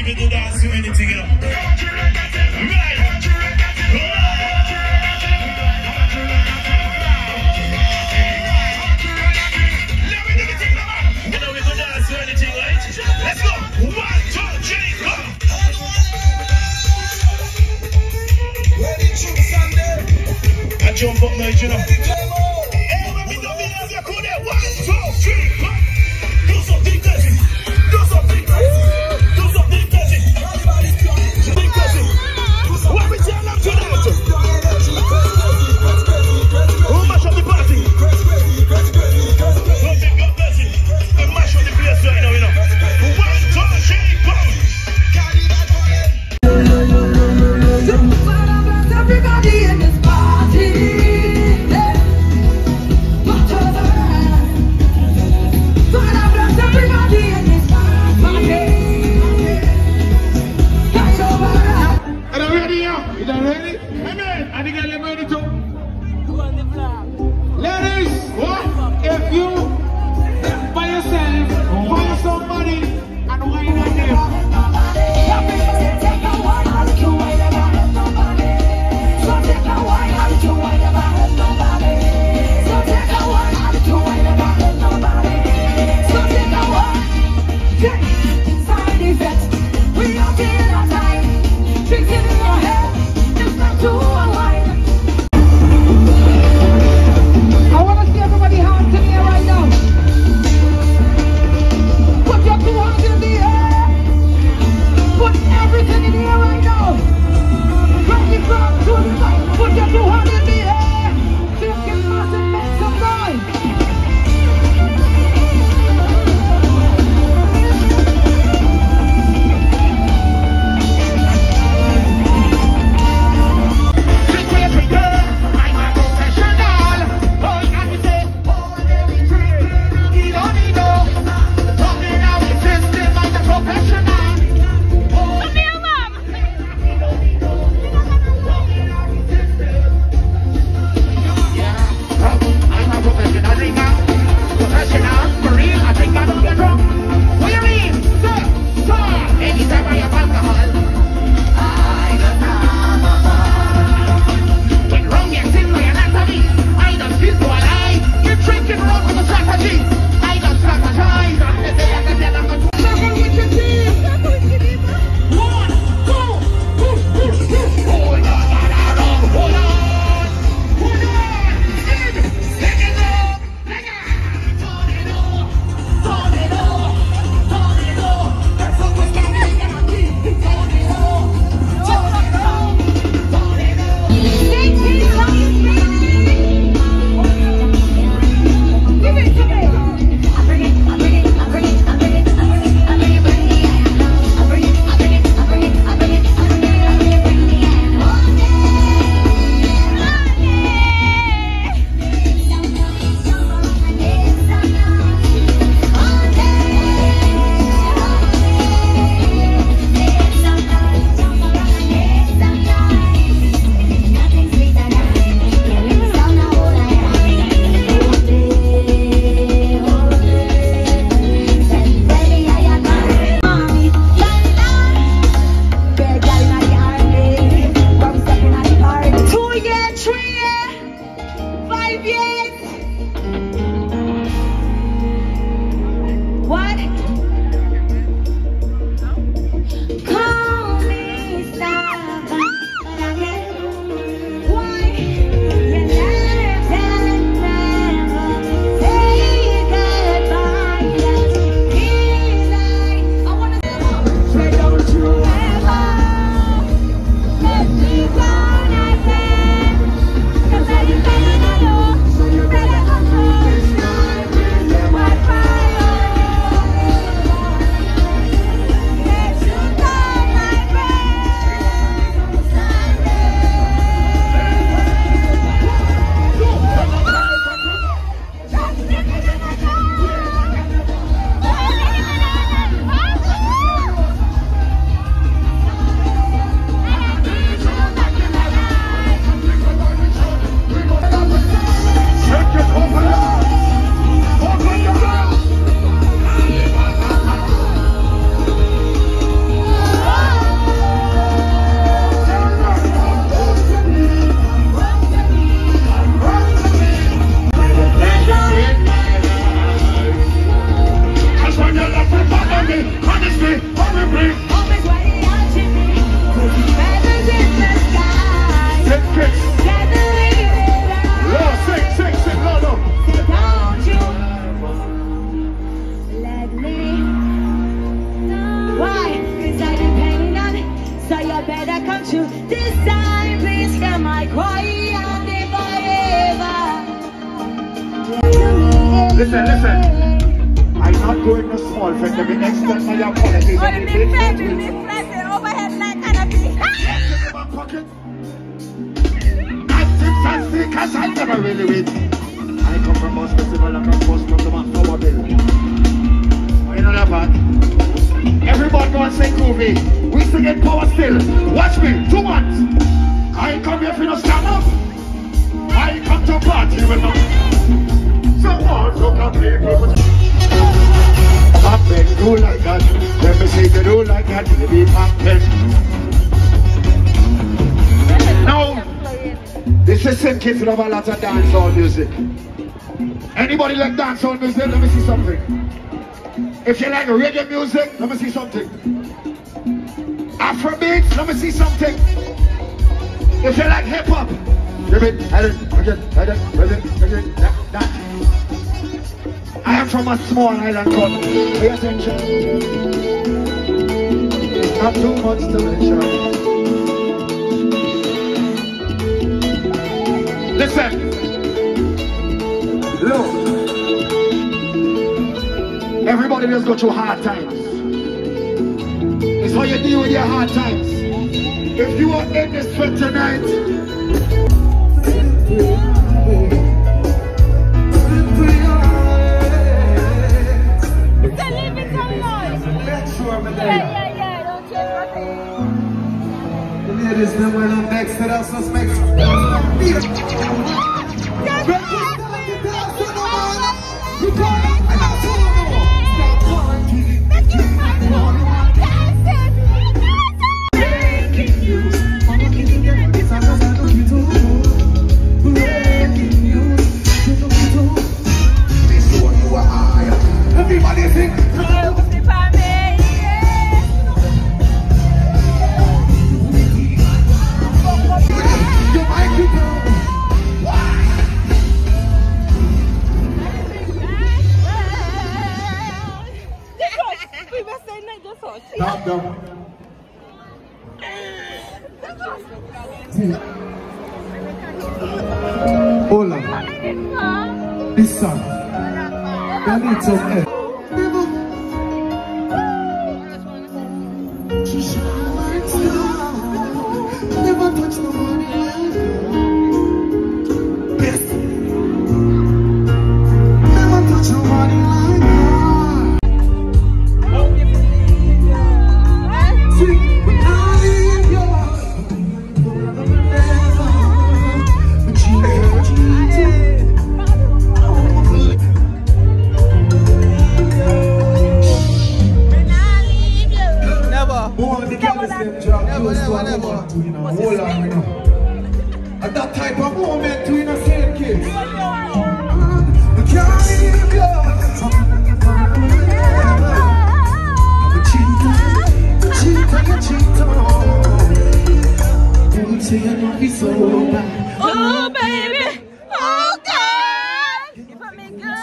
me do dance to anything, you know. Right. You know we go dance to anything, right? Let's go. 1, 2, 3, go. I jump up now, you know. Hey, when we do the dance, you cool there. 1, 2, 3, go. Do something crazy. Do something crazy. Do something crazy. Something crazy. What we tell them tonight? Who mash up the party? Something go crazy. We mash up the place right now, you know. 1, 2, 3, go. Everybody in this party, yeah. What other? Everybody in this party, catch over. Are you ready, yo? You done ready? Amen. I think I'm ready too. Ladies, what? If you by yourself, find somebody and wine on them. Listen. I'm not going to small for the extent my apologies. Oh, the big flat, overhead like canopy. In my pocket. Acting fancy, cause I never really win. I come from most festival, I come first from the man power bill. You know that part? Everybody go and say groovy. We sing it power still. Watch me, 2 months. I ain't come here for no stand up. I ain't come to party with no. Someone look at people. I beg do like that. Let me see you do like that. You be pumping. Now, this is same kids love a lot of dancehall music. Anybody like dancehall music? Let me see something. If you like reggae music, let me see something. Afrobeats, let me see something. If you like hip hop, give it, that. I am from a small island called. Pay attention. Not too much to mention. Listen. Look. Everybody just go through hard times. It's how you deal with your hard times. If you are in this sweat tonight, Yeah, don't change nothing. Ladies, them well on next to that suspect. Everybody sing. Stop them. Hold on. This song. I need some air. Never touch nobody. Yes. Never touch nobody like that. Sing when I leave your never. Hold on, you know. At that type of moment, we not same kids. We can't leave you. Cheat on. Don't say you're not be so bad. Oh, baby. Oh, God. If I make good.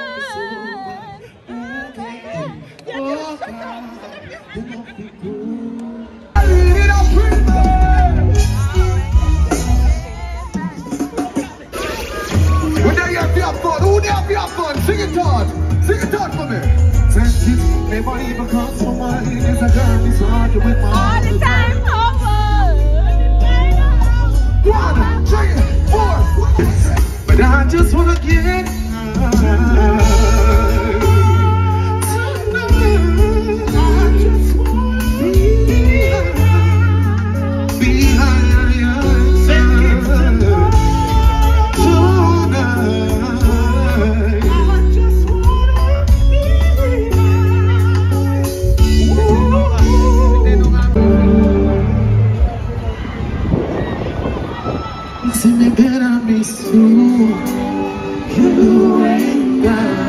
Who they have your fun? Sing it out for me. Friendships never even cross my mind. It's a journey, so hard to with my All the time over. 1, 3, 4. But I just wanna get high. I just wanna be high. In the bed I miss you, you and I.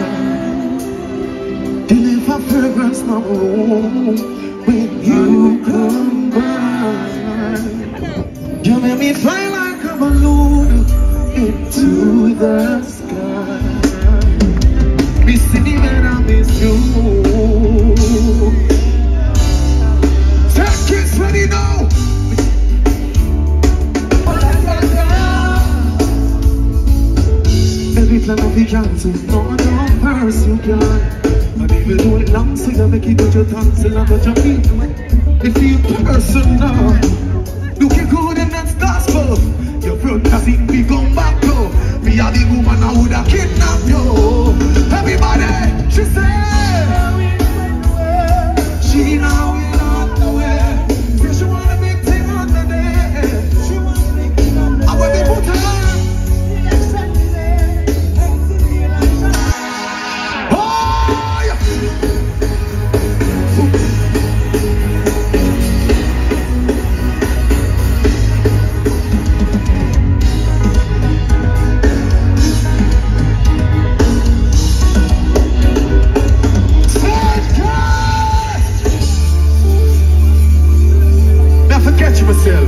Deliver fragrance no more when you come by. You make me fly like a balloon into the sky. Missing the bed I miss you. Take kids ready now. Every plan of the cancer, no, worse you can. And even though it long, so you make it touch your tongues and touch your feet. If you personal, looking good and that's gospel. Your front has it be come back to. Me are the woman I would have kidnapped you. Everybody, she said, she now in on the way. Say she want a big thing on the day. She want a big thing on the day. I will be put her. Myself.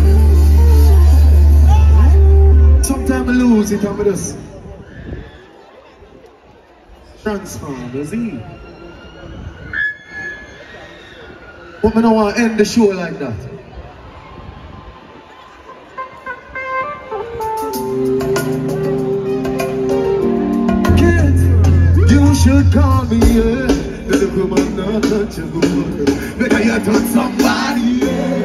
Sometimes I lose it on this. Transformers, see? But I don't want to end the show like that. Kids, you should call me, yeah. The woman not touch you. Better you touch somebody, yeah.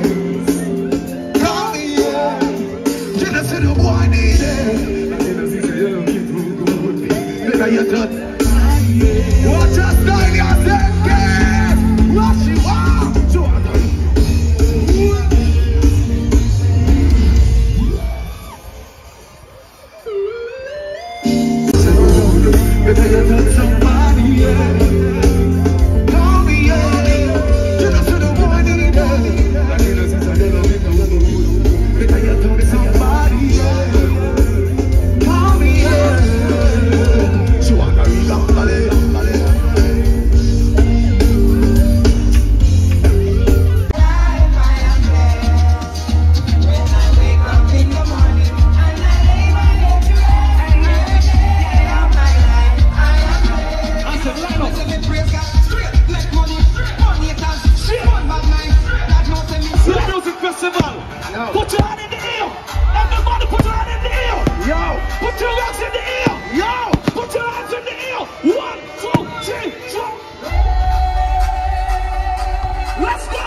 To the boy need it. You done. Watch us down your second. Rush you out. Better you done somebody, yeah. Call me, yeah. You know to the boy need it. Better you done somebody, yeah. Call me, yeah. She want to read up, Put your hand in the air. Everybody put your hand in the air. Yo. Put your legs in the air. Yo. Put your hands in the air. 1, 2, 3, 4. Let's go.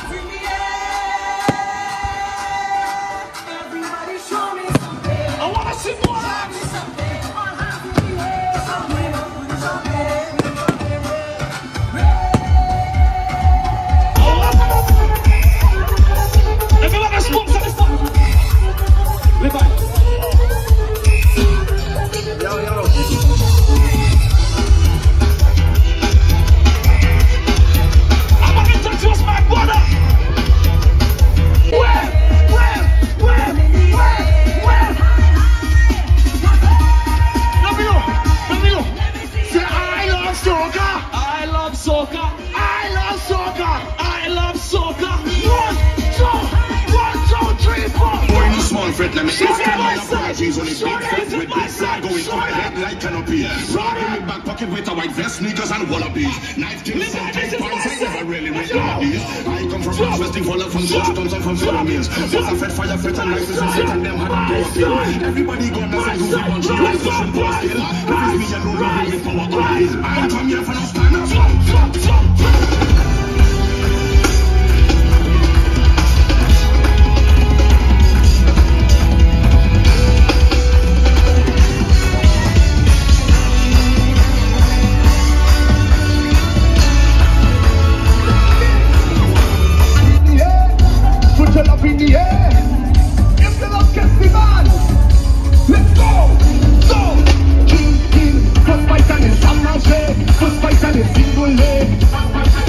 Everybody show me something. I want to see more hands. Let me see my apologies on the big fat with big flag going on my head like canopy. Brought in my back pocket with a white vest, sneakers and wallabies. Knife kills some big points, I never really make one of these. I come from West Bengal, from Georgetown, and from Philippines. Was a fed fire, fed and life is a shit and them had to go appeal. Everybody gonna say who we want you like pushing poor skill. If it's me alone, we with power on the hill. I come here for no stand up. In the air, if the love gets the man, let's go, King, first fight and it's some now shake, first fight and it's single leg.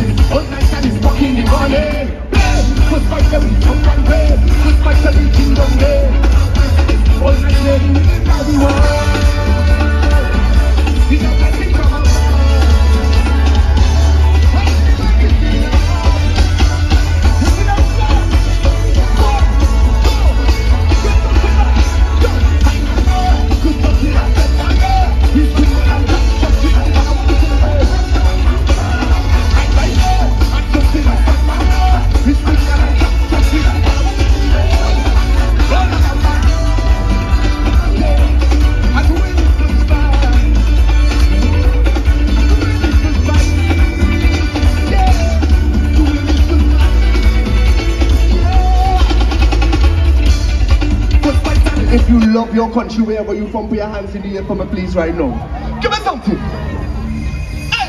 up your country, wherever you from, put your hands in the air for me, please, right now. Give me something. Hey!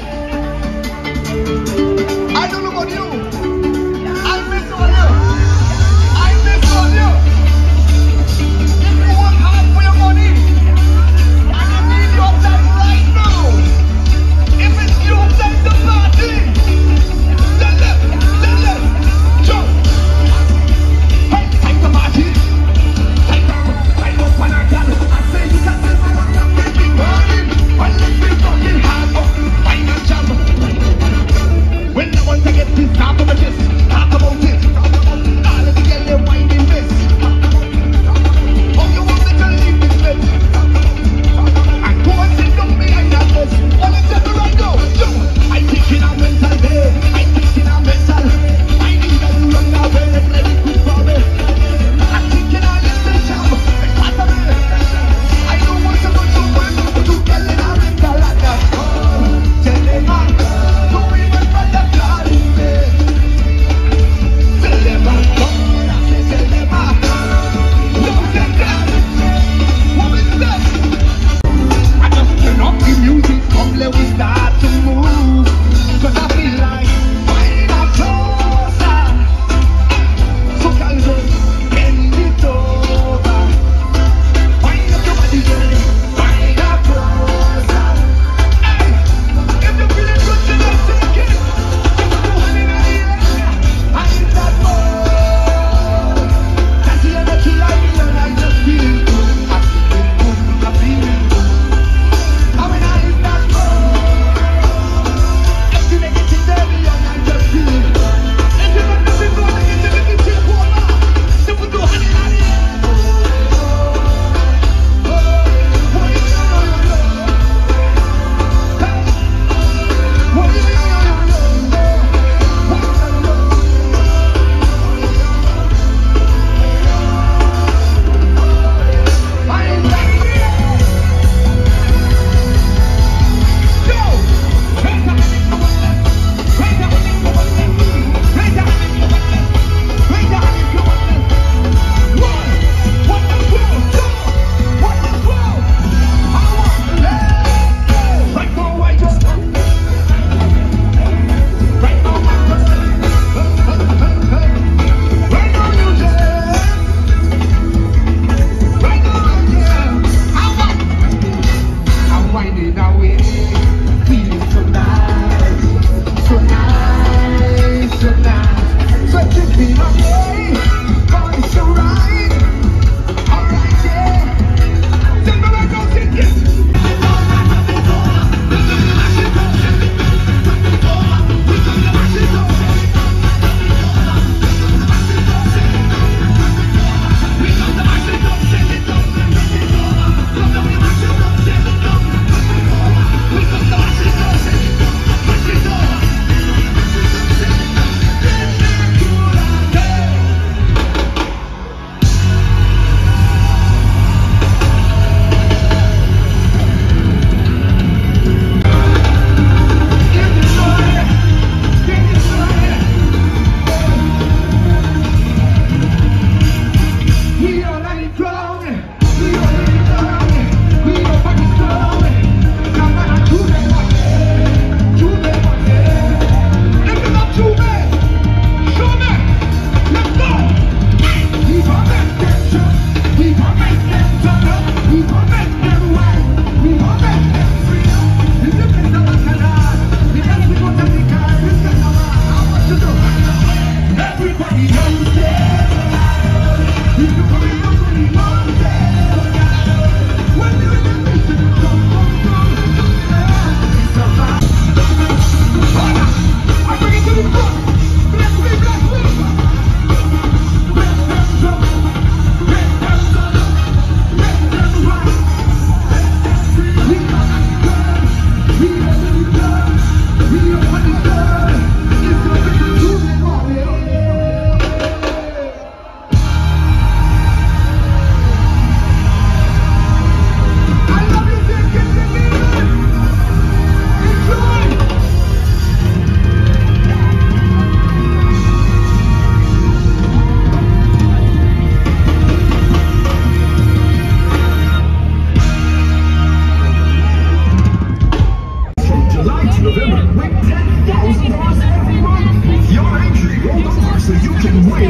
I don't know about you. I miss on you. I miss on you. If you work hard for your money, and you need your time right now, if it's your time to party, then let's jump. Hey, time to party. Time up on our gun. I say you got this one, keep burning. When let's be fucking hard up, find a jump. When I want to get this top of the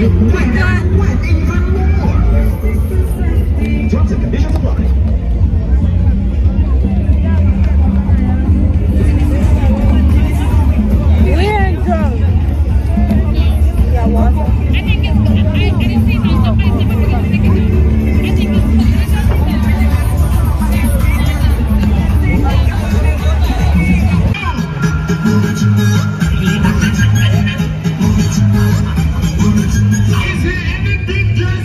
Terms and conditions apply. Is there any big girls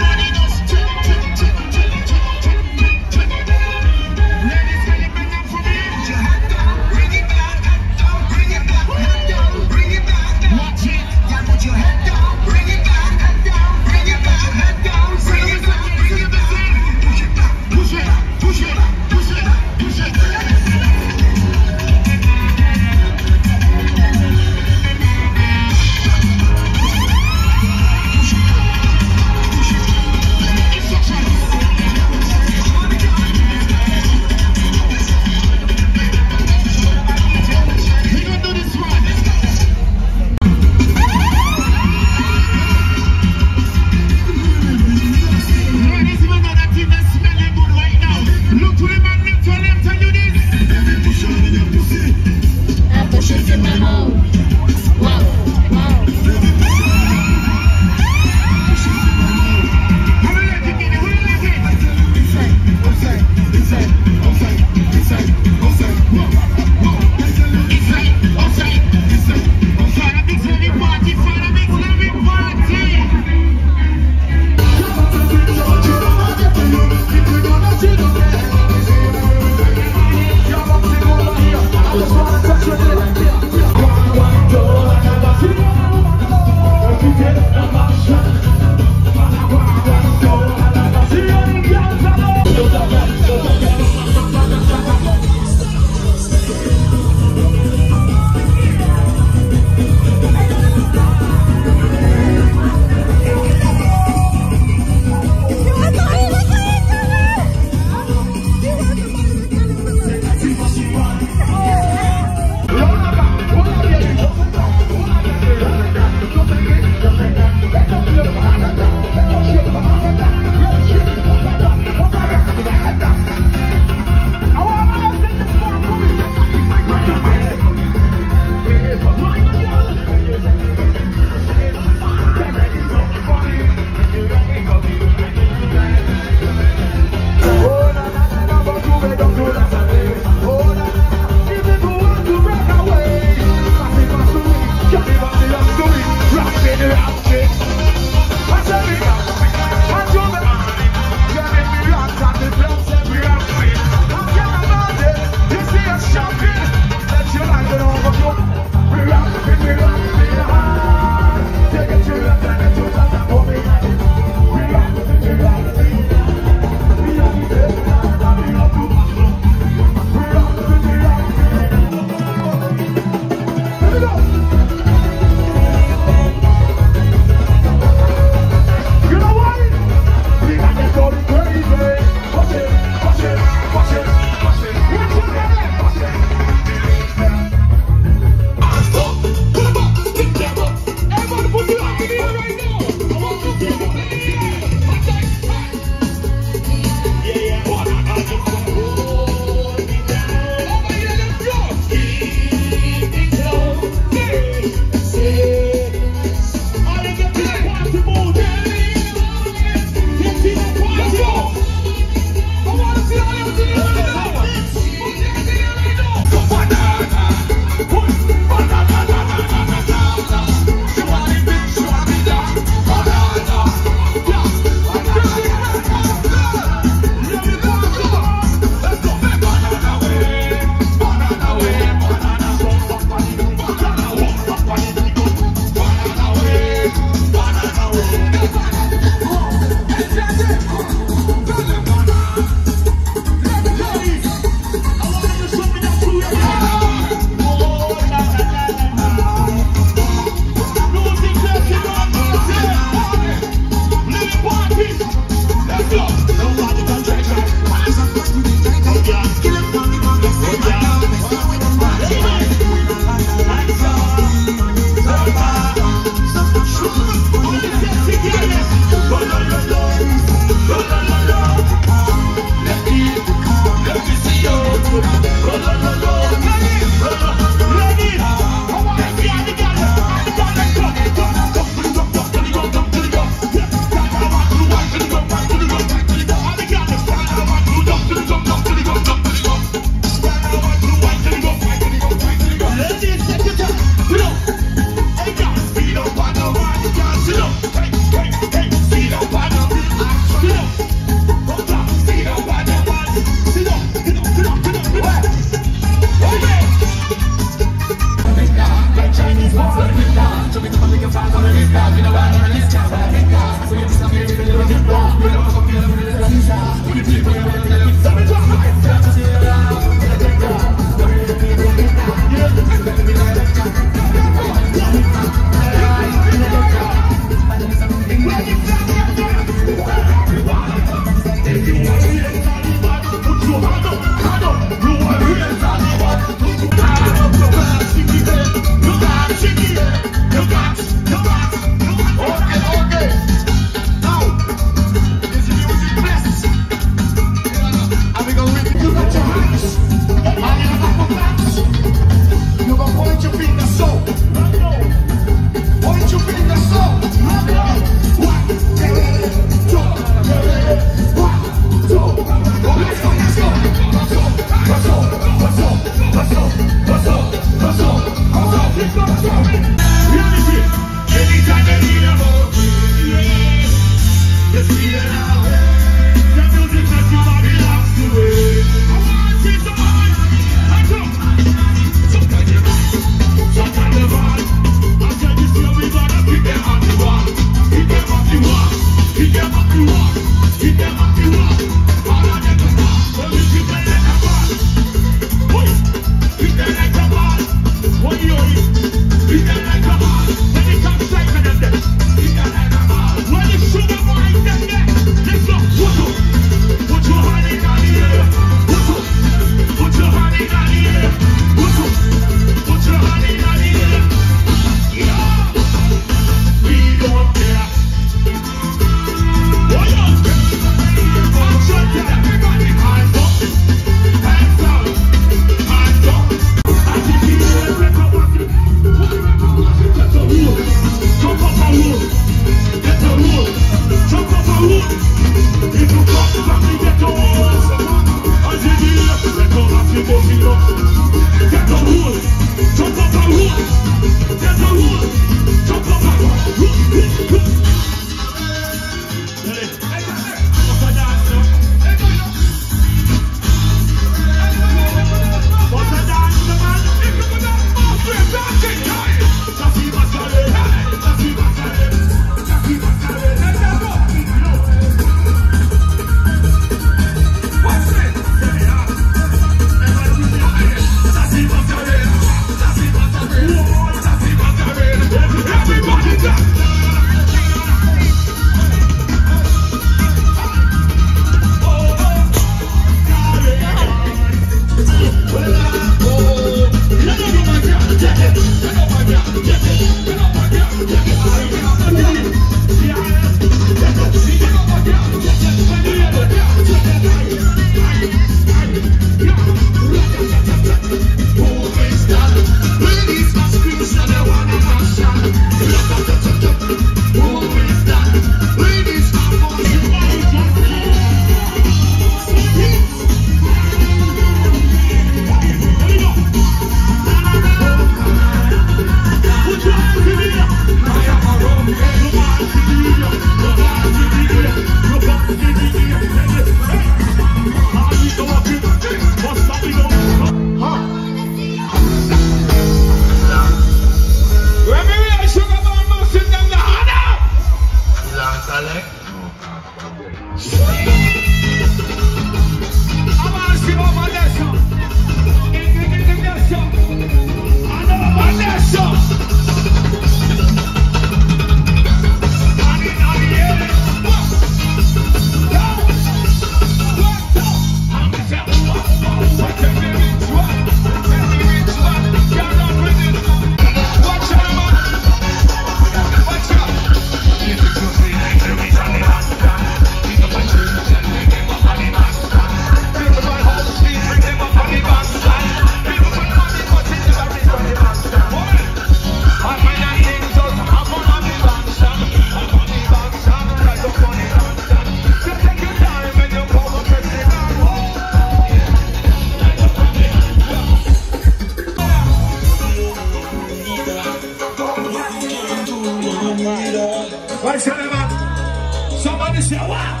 What's your name, man? Somebody say, wow!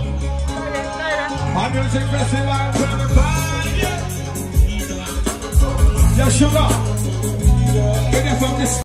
My music festival 25, yeah. Yeah, sugar. Get it from this.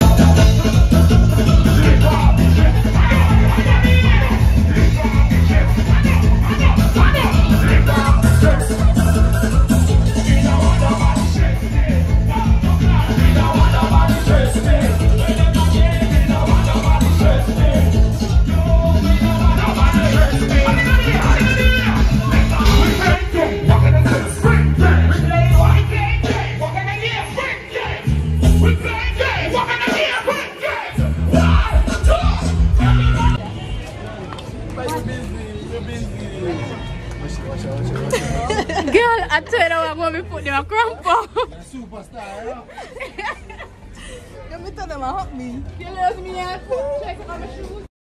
Girl, I tell you what, me put them a cramp up. Superstar, Let me tell them a hug me. You love me, I check on my shoes.